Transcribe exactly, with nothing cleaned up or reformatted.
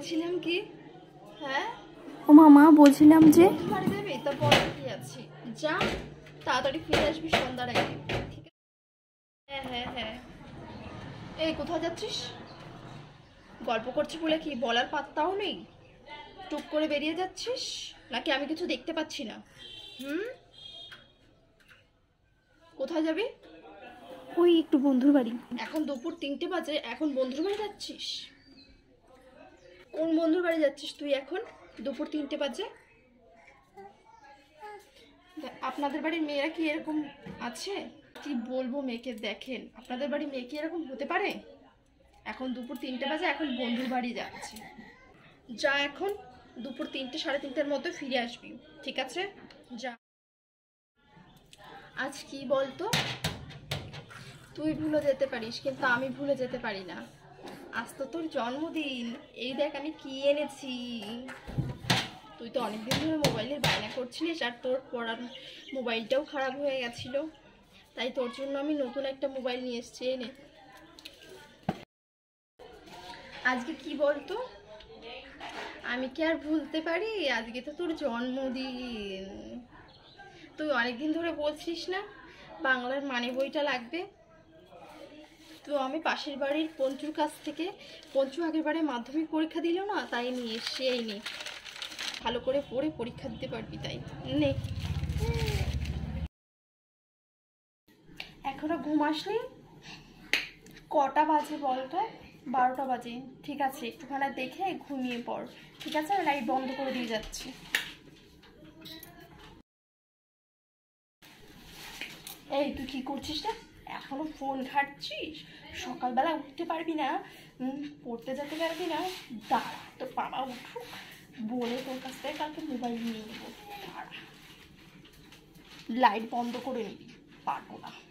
বলছিলাম কি হ্যাঁ ও মামা বলছিলাম যে বাড়ি যাবি তা বল কি আছে যা তাড়াতাড়ি ফিরে আসবি সন্ধ্যার আগে ঠিক আছে হ্যাঁ হ্যাঁ হ্যাঁ এই কোথায় যাচ্ছিস গল্প করছি বলে কি বলার পাত্তাও নেই টুক করে বেরিয়ে যাচ্ছিস নাকি আমি কিছু দেখতে পাচ্ছি না হুম কোথায় যাবি ওই একটু বন্ধুর বাড়ি এখন দুপুর তিনটে বাজে এখন বন্ধুর বাড়ি যাচ্ছিস কোন বন্ধুর বাড়ি যাচ্ছিস তুই এখন দুপুর তিনটে বাজে আপনাদের বাড়ির মেয়েরা কি এরকম আছে কি বলবো মেয়েকে দেখেন আপনাদের বাড়ির মেয়ে কি এরকম হতে পারে এখন দুপুর তিনটে বাজে এখন বন্ধুর বাড়ি যাচ্ছে যা এখন দুপুর তিনটে সাড়ে তিনটের মধ্যে ফিরে আসবি ঠিক আছে যা আজ কি বলতো তুই ভুলে যেতে পারিস কিন্তু আমি ভুলে যেতে পারি না আজ তো তোর জন্মদিন এই দেখ আমি কি এনেছি তুই তো অনেকদিন ধরে মোবাইলের বায়না করছিলিস আর তোর পড়ার মোবাইলটাও খারাপ হয়ে গেছিলো তাই তোর জন্য আমি নতুন একটা মোবাইল নিয়ে এসেছি এনে আজকে কি বলতো আমি কি আর ভুলতে পারি আজকে তো তোর জন্মদিন তুই অনেকদিন ধরে বলছিস না বাংলার মানে বইটা লাগবে তো আমি পাশের বাড়ির পঞ্চুর কাছ থেকে পঞ্চু আগের বারে মাধ্যমিক পরীক্ষা দিল না তাই নিয়ে এসে এই নে ভালো করে পড়ে পরীক্ষা দিতে পারবি তাই নে এখনো ঘুম আসলি কটা বাজে বলতো বারোটা বাজে ঠিক আছে একটুখানি দেখে ঘুমিয়ে পড় ঠিক আছে আমি লাইট বন্ধ করে দিয়ে যাচ্ছি এই তুই কি করছিস না এখনো ফোন ঘাটছিস সকালবেলা উঠতে পারবি না পড়তে যেতে পারবি না দাঁড়া তোর বাবা উঠুক বলে তোর কাছ থেকে কালকে মোবাইল নিয়ে নেবো দাঁড়া লাইট বন্ধ করে নিবি পারবো না